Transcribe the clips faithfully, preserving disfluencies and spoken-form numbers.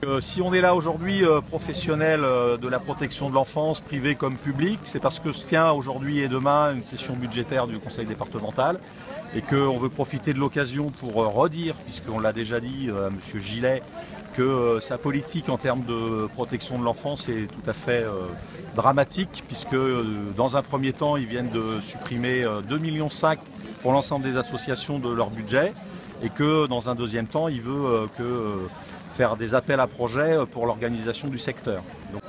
Euh, si on est là aujourd'hui, euh, professionnels euh, de la protection de l'enfance, privés comme publics, c'est parce que se tient aujourd'hui et demain une session budgétaire du conseil départemental et qu'on veut profiter de l'occasion pour euh, redire, puisqu'on l'a déjà dit euh, à M. Gillet, que euh, sa politique en termes de protection de l'enfance est tout à fait euh, dramatique, puisque euh, dans un premier temps, ils viennent de supprimer euh, deux virgule cinq millions pour l'ensemble des associations de leur budget, et que dans un deuxième temps, il veut euh, que, euh, faire des appels à projets pour l'organisation du secteur. Donc...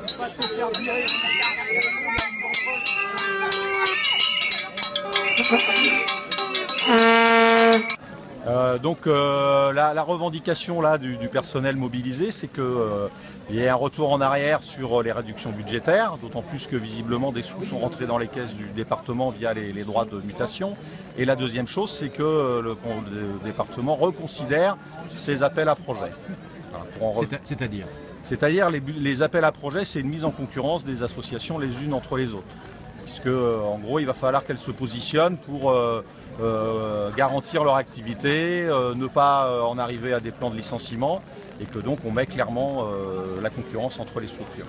Euh, donc euh, la, la revendication là, du, du personnel mobilisé, c'est qu'il euh, y ait un retour en arrière sur les réductions budgétaires, d'autant plus que visiblement des sous sont rentrés dans les caisses du département via les, les droits de mutation. Et la deuxième chose, c'est que euh, le, le département reconsidère ses appels à projets. C'est-à-dire C'est-à-dire les, les appels à projets, c'est une mise en concurrence des associations les unes entre les autres. Puisque, euh, en gros, il va falloir qu'elles se positionnent pour euh, euh, garantir leur activité, euh, ne pas euh, en arriver à des plans de licenciement, et que donc on met clairement euh, la concurrence entre les structures.